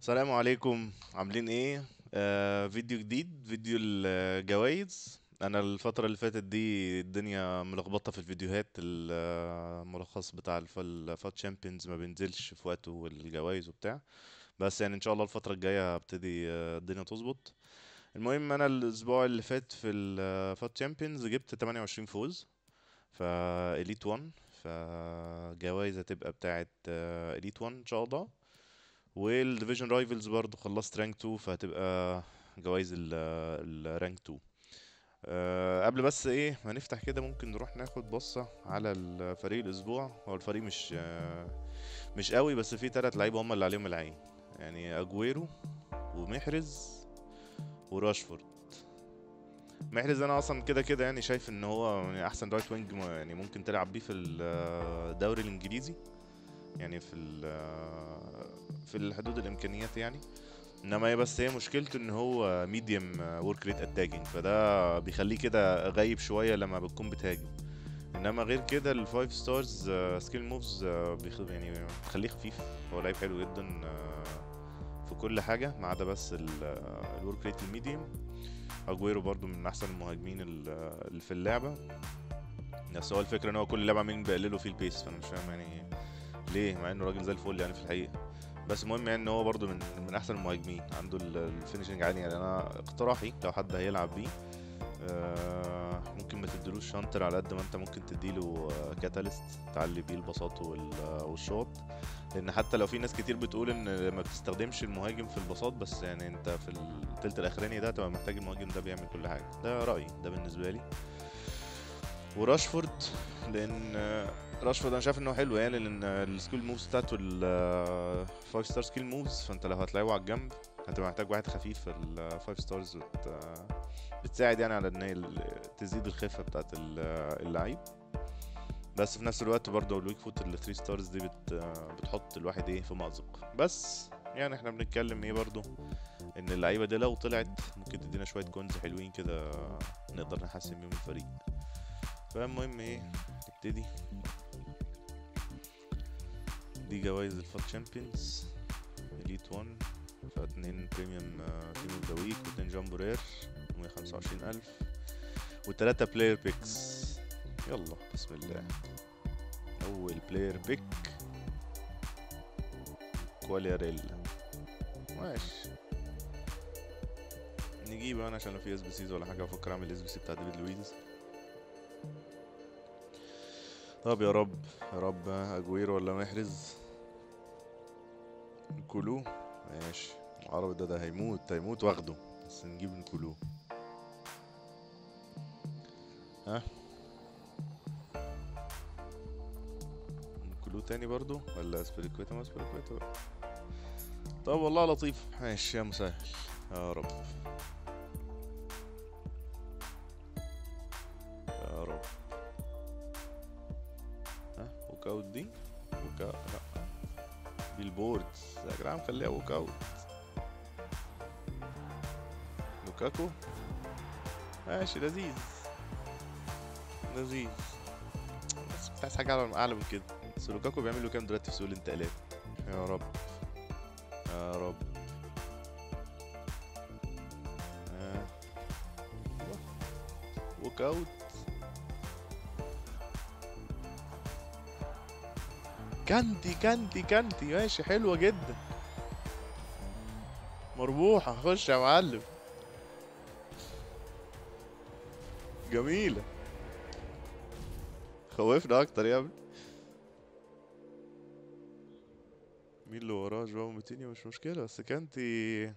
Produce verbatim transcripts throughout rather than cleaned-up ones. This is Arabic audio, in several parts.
السلام عليكم، عاملين ايه؟ آه فيديو جديد، فيديو الجوائز. انا الفترة اللي فاتت دي الدنيا ملخبطة في الفيديوهات. الملخص بتاع الف- الفات تشامبيونز ما بينزلش في وقته، والجوائز وبتاع. بس يعني ان شاء الله الفترة الجاية هبتدي آه، الدنيا تظبط. المهم انا الاسبوع اللي فات في الفات تشامبيونز جبت تمانية وعشرين فوز فا اليت واحد. فجوائز هتبقى بتاعت اليت واحد ان شاء الله. والديفيجن رايفلز برضو خلصت رانك اتنين، فهتبقى جوائز الرانك اتنين. أه قبل بس ايه ما نفتح كده، ممكن نروح ناخد بصة على الفريق الاسبوع. هو الفريق مش أه مش قوي، بس في ثلاث لعيبة هم اللي عليهم العين، يعني اجويرو ومحرز وراشفورد. محرز انا اصلا كده كده يعني شايف ان هو يعني احسن رايت وينج يعني ممكن تلعب بيه في الدوري الانجليزي، يعني في ال- في الحدود الامكانيات يعني. انما هي بس هي مشكلته ان هو ميديوم ورك ريت اتاكينج، فده بيخليه كده غايب شويه لما بتكون بتهاجم. انما غير كده الفايف ستارز سكيل موفز يعني بتخليه خفيف. هو لعيب حلو جدا آه، في كل حاجه ما عدا بس الورك ريت الميديوم. اجويرو برضو من احسن المهاجمين ال- اللي في اللعبه. بس هو الفكره ان هو كل لعبه عمالين بيقللوا فيه البيس، فانا مش فاهم يعني ليه، مع انه راجل زي الفل يعني في الحقيقه. بس المهم يعني ان هو برضو من من احسن المهاجمين، عنده الفينشنج عالي. يعني انا اقتراحي لو حد هيلعب بيه آه، ممكن ما تديلوش شانتر على قد ما انت ممكن تديله كاتاليست تعلي بيه البساط وال- والشوط. لان حتى لو في ناس كتير بتقول ان ما بتستخدمش المهاجم في البساط، بس يعني انت في التلت الاخراني ده تبقى محتاج المهاجم ده بيعمل كل حاجه. ده رايي ده بالنسبه لي. وراشفورد، لان راشفورد انا شايف انه حلو يعني، لان السكيل موفز بتاعته الفايف ستار سكيل موفز، فانت لو هتلاقيه على الجنب هتبقى محتاج واحد خفيف في الفايف ستارز، بتساعد يعني على ان هي تزيد الخفه بتاعت ال- اللعيب. بس في نفس الوقت برضه الويك فوت الثري ستارز دي بت بتحط الواحد ايه في مأزق. بس يعني احنا بنتكلم ايه برضه، ان اللعيبه دي لو طلعت ممكن تدينا شويه كونز حلوين كده، نقدر نحسن بيهم الفريق. فالمهم ايه، نبتدي. دي جوائز الفات تشامبيونز اليت واحد، فاتنين بريميوم تيم اوف ذا ويك، واتنين جامبو رير مية وخمسة وعشرين ألف، وتلاتة بلاير بيكس. يلا بسم الله. أول بلاير بيك كوالياريلا. ماشي، نجيبه أنا عشان لو في اس بي سيز ولا حاجة بفكر أعمل اس بي سي بتاع ديفيد لويز. طب يا رب يا رب، أجويرو ولا محرز؟ نكولو. ماشي، العربي ده ده هيموت هيموت واخده، بس نجيب نكولو. ها، كلو تاني برضو ولا سبريكويتا؟ ما سبريكويتا بقى. طب والله لطيف، ماشي يا مسهل يا رب يا رب. ها، ووك اوت دي؟ ووك اوت لا، بيلبورد يا جدعان خليها ووك اوت. لوكاكو، ماشي لذيذ لذيذ. بس كنت عايز حاجة أعلى أعلى من كده. بس لوكاكو بيعمل له كام دلوقتي في سوق الانتقالات؟ يا رب يا رب. ها، ووك اوت. كانتي كانتي كانتي ماشي، حلوة جدا، مربوحة، خش يا معلم. جميلة، خوفنا اكتر يا ابني. مين اللي وراه؟ جواو موتينيو مش مشكلة، بس كانتي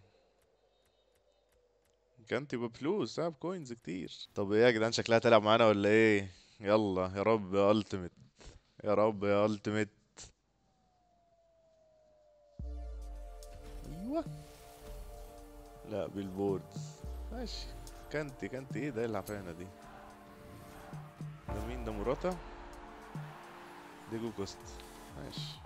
كانتي بفلوس، ها بكوينز كتير. طب ايه يا جدعان، شكلها تلعب معانا ولا ايه؟ يلا يا رب يا التيميت، يا رب يا التيميت. ايوه، لا بالبوردز. ماشي، كانتي كانتي ايه ده، ايه العفانة دي؟ ده مين ده، موراتا؟ ديجو كوست. ماشي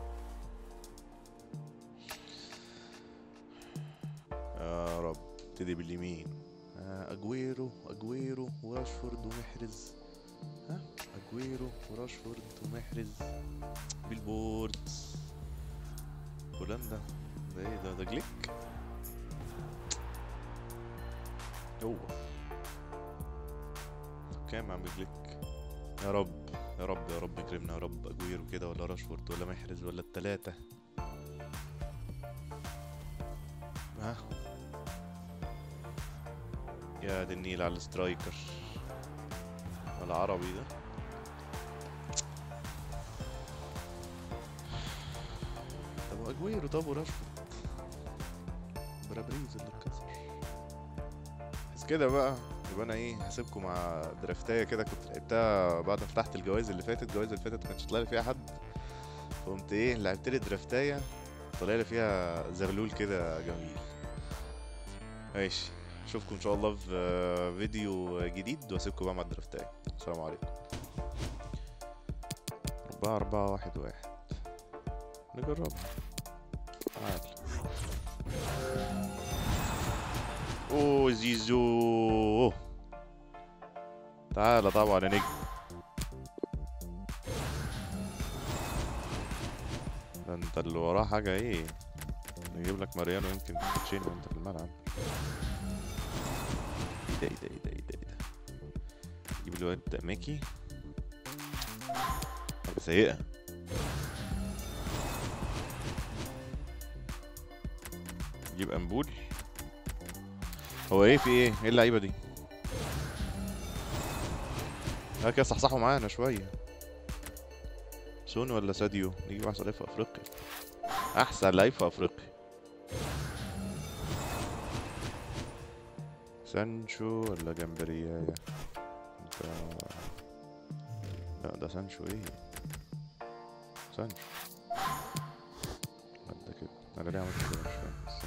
يا رب. ابتدي باليمين. آه، اجويرو اجويرو وراشفورد ومحرز. ها، اجويرو وراشفورد ومحرز بالبورد. هولندا، ده ايه ده؟ ده جليك. هو كام يا عم جليك؟ يا رب يا رب يا رب يكرمنا يا رب. اجويرو كده ولا راشفورد ولا محرز ولا التلاتة. ها يا دي النيل على السترايكر العربي ده. طب اجويرو طب وراشفورد برابريز اللي اتكسر. بس كده بقى يبقى انا ايه هسيبكم مع درافتايه كده كنت لعبتها بعد ما فتحت الجوائز اللي فاتت. الجوائز اللي فاتت مكانش طالع لي فيها حد، فقمت ايه لعبت لي درافتايه طالع لي فيها زغلول كده جميل. ماشي اشوفكم ان شاء الله في فيديو جديد واسيبكم بقى مع الدرافتايه. السلام عليكم. أربعة أربعة واحد واحد نجربها. تعال. اوه زيزو تعالى طبعا يا نجم. ده انت اللي وراه حاجة ايه؟ نجيب لك ماريانو يمكن تشين وانت في الملعب. ايه ده ايه ده ايه ده ايه ده؟ نجيب الواد ميكي. حاجة سيئة. نجيب امبول. هو ايه في ايه؟ ايه اللعيبة دي؟ ها كده صحصحوا معانا شوية. سون ولا ساديو؟ نجيب احسن لعيب في افريقيا. احسن لعيب في افريقيا. سانشو ولا جمبريايا؟ انت لا ده سانشو ايه؟ سانشو ده كده. انا ليه عملت كده مش فاهم بس.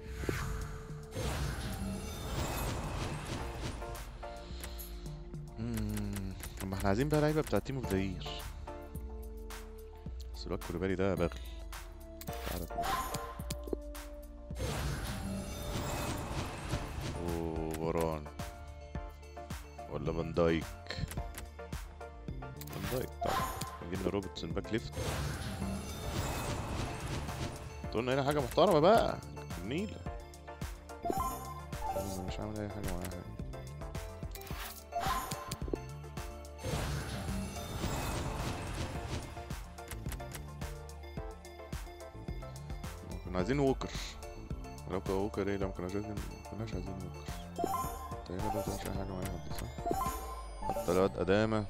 اممم طب احنا عايزين بقى لعيبه بتاع تيم اوف ذا يير. بس الواد كوليبالي ده بغل. تعالى ووران ولا فان دايك. فان دايك طبعا. جبنا روبرتسون باك ليفت. قلنا هنا حاجه محترمه بقى جميله. مش عامل اي حاجه معاها. كنا عايزين ووكر. لو كان ووكر ايه لو كنا عايزين كناش عايزين ووكر. تقريبا ده مش اي حاجه معايا حد صح. حتى الواد ادامه.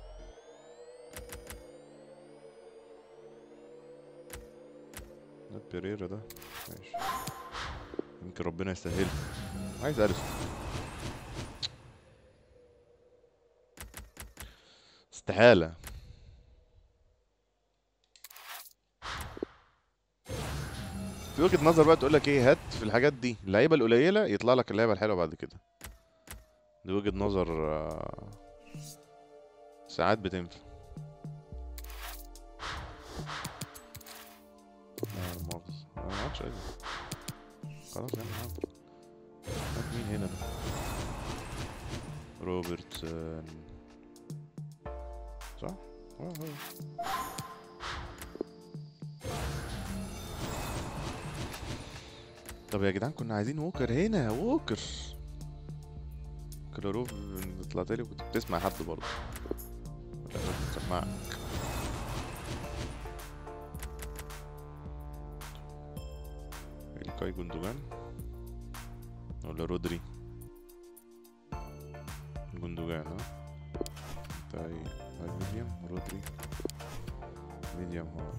الواد بيريرا ده ماشي يمكن ربنا يسهل. عايز الف استحاله. في وجهة نظر بقى تقول لك ايه هات في الحاجات دي اللعيبه القليله يطلع لك اللعيبه الحلوه بعد كده. دي وجهة نظر ساعات بتنفع. لا مؤاخذة انا ما عادش عايز. خلاص يا عم هات مين هنا ده؟ روبرتسون صح؟ اه هو. طب يا جدعان كنا عايزين ووكر هنا. ووكر كلاروف طلعت لي وكنت بتسمع حد برضه ولا كنت بتسمعك؟ الكاي جوندوجان ولا رودري؟ جوندوجان ها. انت ايه هاي ميديوم رودري ميديوم هو.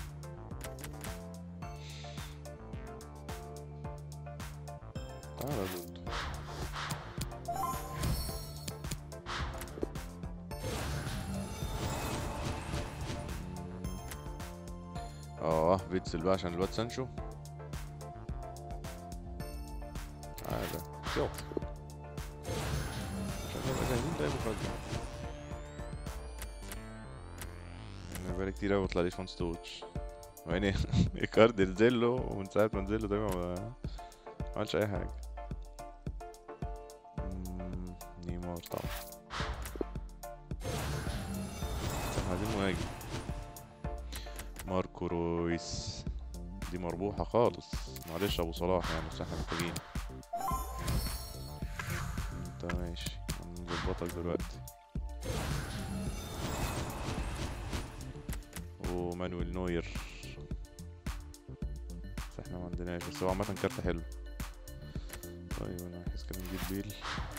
تعالى يا دود. اه فيتسل بقى عشان الواد سانشو. تعالى يلا عشان نبقى جاهزين ده مفاجأة. انا بقالي كتير اوي مطلعليش فان ستوتش يعني. كارد نزله ومن ساعة ما نزله ده ما عملش اي حاجة. نيمار طبعا. بس احنا عايزين مهاجم. ماركو رويس دي مربوحة خالص، معلش ابو صلاح يعني، بس احنا محتاجين. انت ماشي، هنظبطك دلوقتي. ومانويل نوير، بس احنا ما عندناش، بس هو عامة كارت حلو. طيب انا حاسس كده نجيب بيل.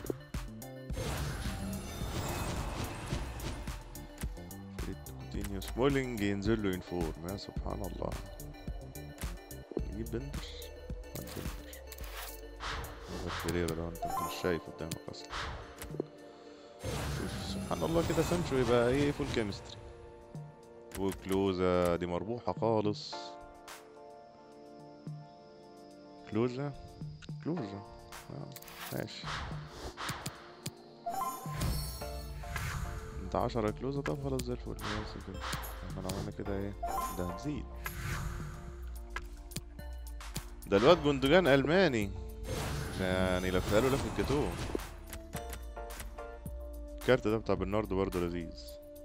كوتينيو سمولينج ينزل له ينفور، يا سبحان الله. نجيب بندر، بندر فيريرا ده، انت مش شايف قدامك اصلا. شوف سبحان الله كده سانشو يبقى ايه، فول كيمستري. وكلوزا دي مربوحة خالص. كلوزا كلوزا آه. ماشي. انت عشرة كلوزا، طب خلاص زي الفل. بس كده احنا لو عملنا كده ايه، ده هتزيد. ده الواد جندوجان ألماني يعني، لفها له لف الجاتوه. الكارت ده بتاع برناردو برضه لذيذ.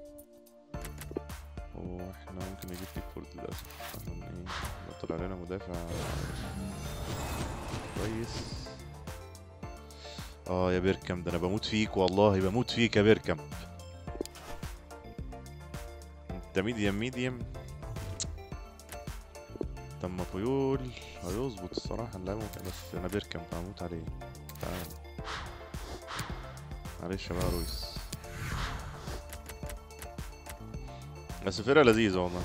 واحنا ممكن نجيب بيكفورد للأسف، عشان ايه طلع لنا مدافع كويس. اه يا بيركم، ده انا بموت فيك والله، بموت فيك يا بيركم. انت ميديم ميديم. طب بيول هيظبط الصراحة اللاعب ممكن، بس انا بيركم بموت عليه. تعال معلش بقى رويس، بس فرقة لذيذة والله.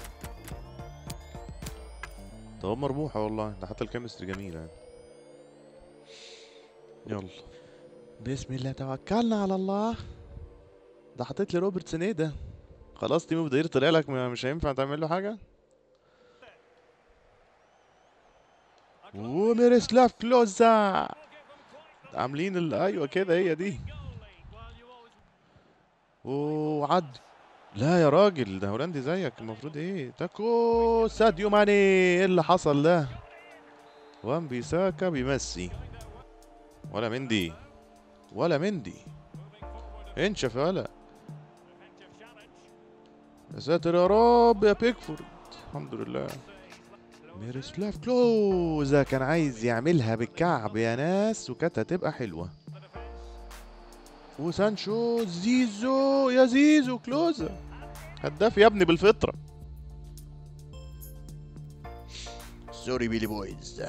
طب مربوحة والله، ده حتى الكيمستري جميلة يعني. يلا بسم الله توكلنا على الله. ده حطيت لي روبرتسون، ايه ده؟ خلاص تيمو بدير طلع لك، مش هينفع تعمل له حاجة. وميروسلاف كلوزا عاملين ال... ايوه كده هي دي. وعد، لا يا راجل ده هولندي زيك المفروض ايه. تاكو ساديو ماني، ايه اللي حصل ده؟ وان بيساكا بيمسي، ولا مندي ولا مندي. انشف يالا، يا ساتر يا رب يا بيكفورد. الحمد لله. ميروسلاف كلوزا كان عايز يعملها بالكعب يا ناس، وكانت هتبقى حلوة. وسانشو، زيزو، يا زيزو كلوزا هداف يا ابني بالفطرة. سوري بيلي بويز.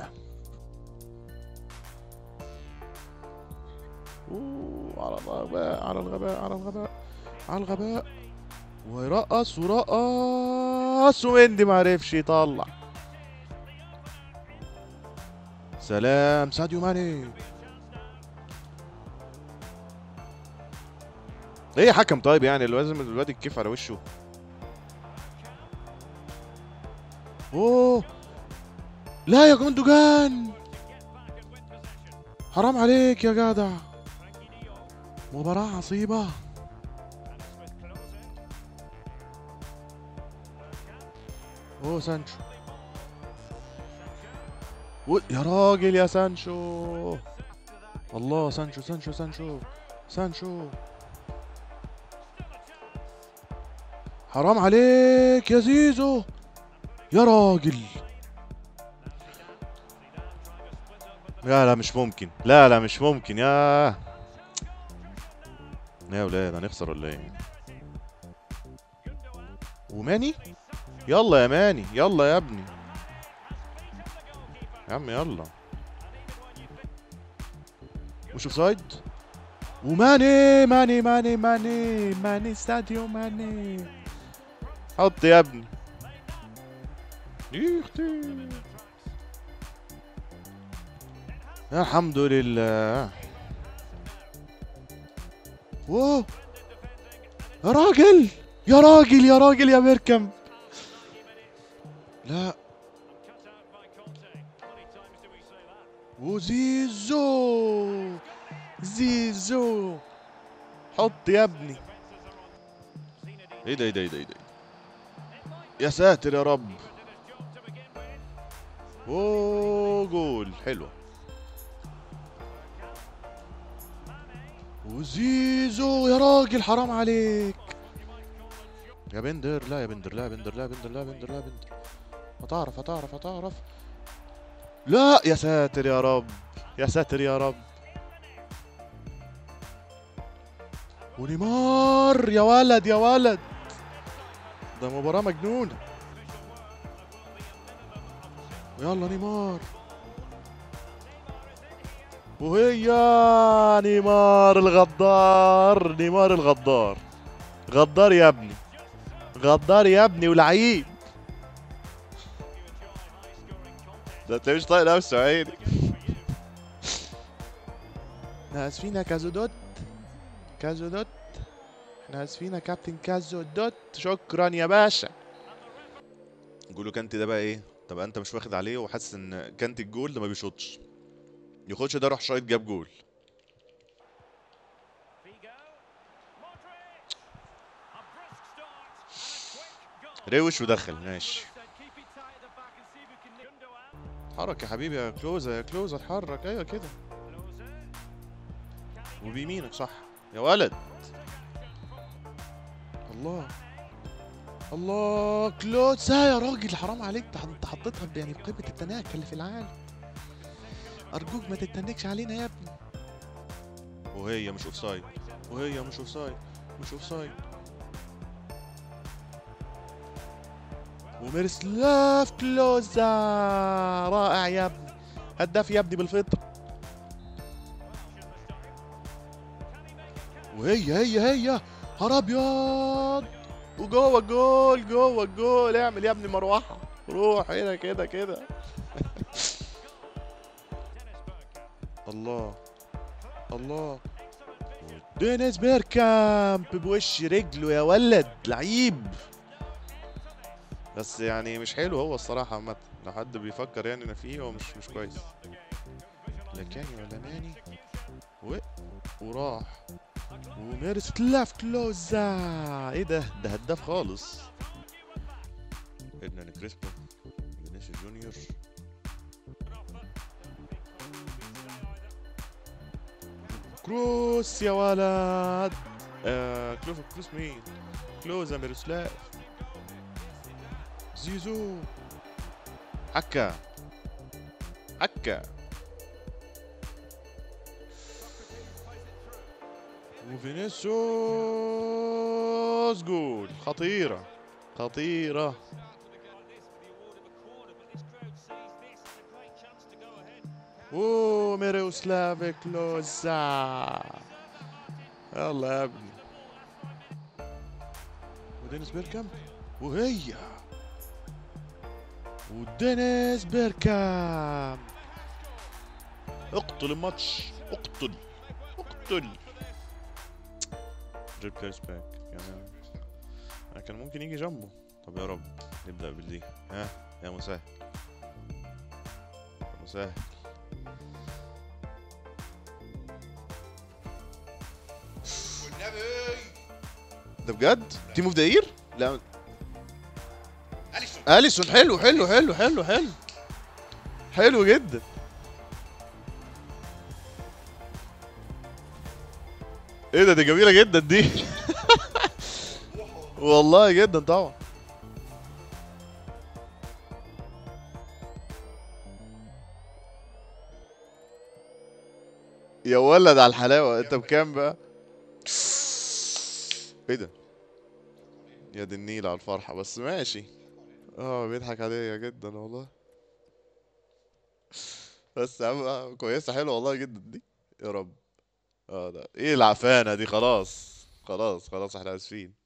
اوه على الغباء على الغباء على الغباء على الغباء. ويرقص ورقص، ومندي معرفش يطلع. سلام ساديو ماني. ايه يا حكم، طيب يعني لازم الواد الكيف على وشه. اوه لا يا جندوجان، حرام عليك يا جدع. مباراة عصيبة. اوه سانشو، يا راجل يا سانشو. الله سانشو سانشو سانشو سانشو، حرام عليك يا زيزو يا راجل. لا لا مش ممكن، لا لا مش ممكن. يا يا ولاد هنخسر ولا ايه؟ وماني، يلا يا ماني، يلا يا ابني يا عم يلا. مش اوفسايد. وماني ماني ماني ماني ماني ساديو ماني، حط يا ابني. يختي الحمد لله. واو يا راجل يا راجل يا راجل يا بيركم. لا وزيزو زيزو، حط يا ابني. ايه ده ايه ده ايه ده ايه ده، يا ساتر يا رب. اوه جول حلوة. وزيزو يا راجل حرام عليك يا بندر. لا يا بندر، لا يا بندر، لا يا بندر، لا يا بندر، لا يا بندر. هتعرف هتعرف هتعرف لا يا ساتر يا رب، يا ساتر يا رب. ونيمار يا ولد يا ولد، ده مباراة مجنونة. يلا نيمار، وهي نيمار الغدار، نيمار الغدار، غدار يا ابني، غدار يا ابني ولعيب. ده انت مش طايق نفسه يا عيني. احنا اسفين يا كازودوت، كازودوت، احنا اسفين يا كابتن كازودوت، شكرا يا باشا. نقولوا كانتي ده بقى ايه؟ طب انت مش واخد عليه وحاسس ان كانتي الجول ده ما بيشوطش، يخش ده روح شايط جاب جول. روش ودخل ماشي. اتحرك يا حبيبي يا كلوزا، يا كلوزا اتحرك، ايوه كده. وبيمينك صح يا ولد. الله الله، كلوزا يا راجل حرام عليك، ده انت حطيتها يعني بقمة التناكة اللي في العالم. ارجوك ما تتنكش علينا يا ابني. وهي مش اوفسايد، وهي مش اوفسايد، مش اوفسايد. وميرسلاف كلوزا رائع يا ابني، هداف يا ابني بالفطر. وهي هي هي نهار ابيض، وجوه الجول، جوه الجول. اعمل يا ابني مروحه، روح هنا كده كده. الله الله، دينيس بيركامب بوش رجله يا ولد، لعيب. بس يعني مش حلو هو الصراحه عامه، لو حد بيفكر يعني ان فيه هو مش مش كويس. لا كاني ولا ماني، و... وراح. وميرسلاف كلوزا، ايه ده؟ ده هداف خالص. ادنا كريسبو، فينيسيوس جونيور. كروس يا ولد. آه كلوز، كروس مين؟ كلوزا ميروسلاف. زيزو، حكا حكا. وفينيسيوس جول، خطيرة خطيرة. وميروسلاف كلوزا، يلا يا ابني. ودينيس بيركامب، وهي ودينيس بيركامب. اقتل الماتش، اقتل اقتل. جيب كاش باك يعني، انا كان ممكن يجي جنبه. طب يا رب نبدأ بالدي. ها يا مسهل، يا مسهل. والنبي ده بجد تيم اوف ذا يير؟ لا اليسون، اليسون حلو حلو حلو حلو حلو حلو جدا. ايه ده، دي جميلة جدا دي. والله جدا طبعا. يا ولد على الحلاوة، انت بكام بقى؟ ايه ده؟ يا دي النيل على الفرحة، بس ماشي. اه بيضحك عليا جدا والله. بس يا عم كويسة حلوة والله جدا دي. يا رب. اه ده ايه العفانة دي؟ خلاص خلاص خلاص احنا اسفين.